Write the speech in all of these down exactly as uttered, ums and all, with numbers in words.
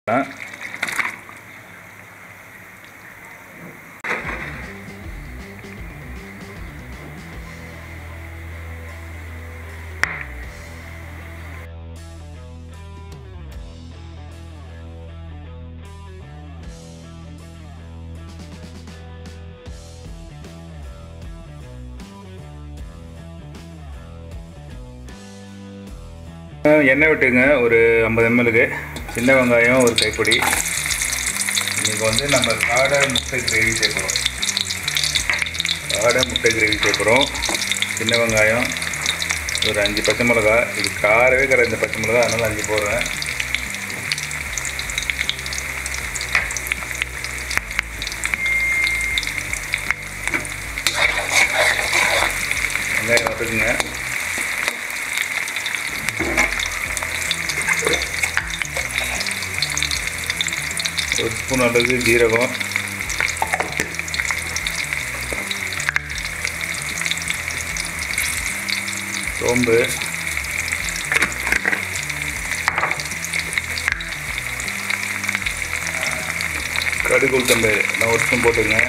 எண்ணெய் விட்டுங்க ஒரு ஐம்பது எம்எல்க்கு. சின்ன வெங்காயம் ஒரு கைப்பிடி. இன்றைக்கி வந்து நம்ம காடை முட்டை கிரேவி சேர்க்குறோம். காடை முட்டை கிரேவி சேர்க்குறோம். சின்ன வெங்காயம் ஒரு அஞ்சு பச்சை மிளகா. இது காரவே கரை இந்த பச்சை மிளகா, அதனால் அஞ்சு போடுறேன். வெங்காயம் வதக்குங்க. ஒரு ஸ்பூன் அளவுக்கு ஜீரகம், சோம்பு, கடுகு, உளுத்தம்பயிறு நான் ஒரு ஸ்பூன் போட்டுங்க.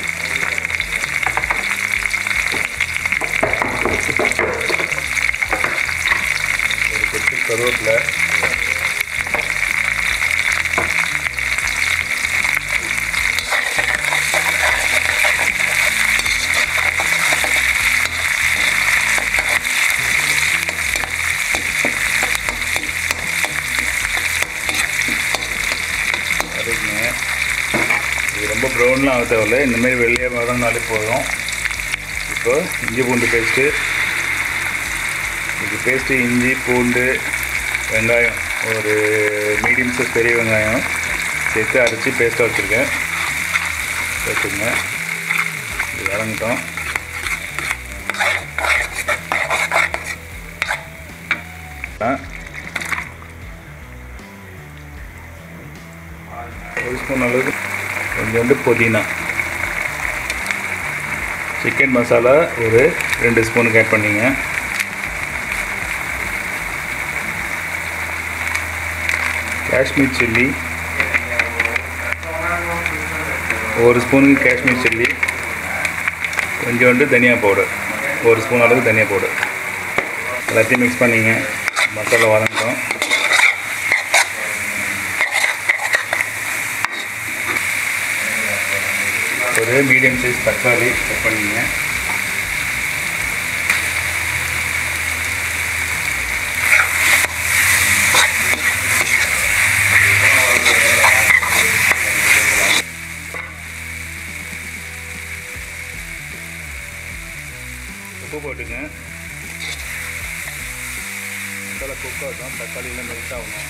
ஒரு கொத்து கருவேப்பிலை, இது ரொம்ப ப்ரௌன்லாம் ஆக தேவையில்லை. இந்தமாரி வெள்ளையாக வதங்கினாலே போதும். இப்போ இஞ்சி பூண்டு பேஸ்ட்டு. இது பேஸ்ட்டு இஞ்சி பூண்டு வெங்காயம் ஒரு மீடியம் சைஸ் பெரிய வெங்காயம் சேர்த்து அரைச்சி பேஸ்ட்டாக வச்சுருக்கேன். வச்சுருங்க. இது வதங்கிட்டோம். ஒரு ஸ்பூன் அளவுக்கு கொஞ்சோண்டு புதினா, சிக்கன் மசாலா ஒரு ரெண்டு ஸ்பூனுக்கு ஆட் பண்ணிங்க. காஷ்மீர் சில்லி ஒரு ஸ்பூனுக்கு காஷ்மீர் சில்லி, கொஞ்சோண்டு தனியா பவுடர் ஒரு ஸ்பூன் அளவுக்கு தனியா பவுடர் எல்லாத்தையும் மிக்ஸ் பண்ணிங்க. மசாலா வதங்கட்டும். ஒரு மீடியம் சைஸ் தக்காளி கட் பண்ணிங்க. உப்பு போட்டுங்க. மசாலா குக் ஆகட்டும். தக்காளியெல்லாம் மெல்ட் ஆகணும்.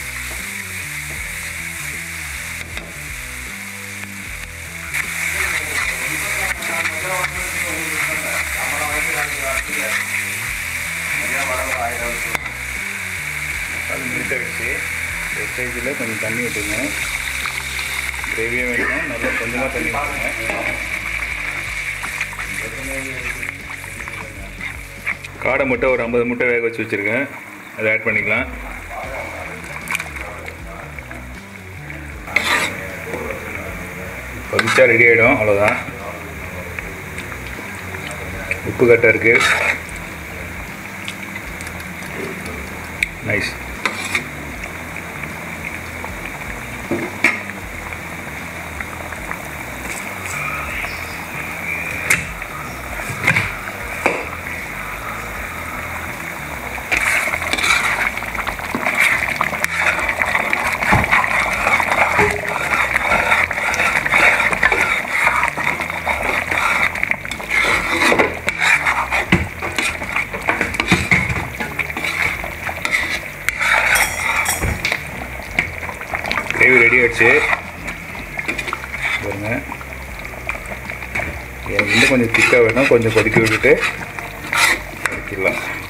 அது மெல்ட் ஆகிடுச்சு. இந்த ஸ்டேஜில் கொஞ்சம் தண்ணி விட்டுங்க. கிரேவியாக வேணும், நல்லா கொஞ்சமாக தண்ணி விட்டுங்க. காடை முட்டை ஒரு ஐம்பது முட்டை வேக வச்சு வச்சுருக்கேன், அதை ஆட் பண்ணிக்கலாம். பவிச்சா ரெடி ஆகிடும். அவ்வளோதான். உப்பு கரெக்டாக இருக்குது. நைஸ். கிரேவி ரெடி ஆகிடுச்சு. பாருங்க. இன்னும் கொஞ்சம் திக்காக வேணும், கொஞ்சம் கொதிக்க விட்டுட்டு கொதிக்கலாம்.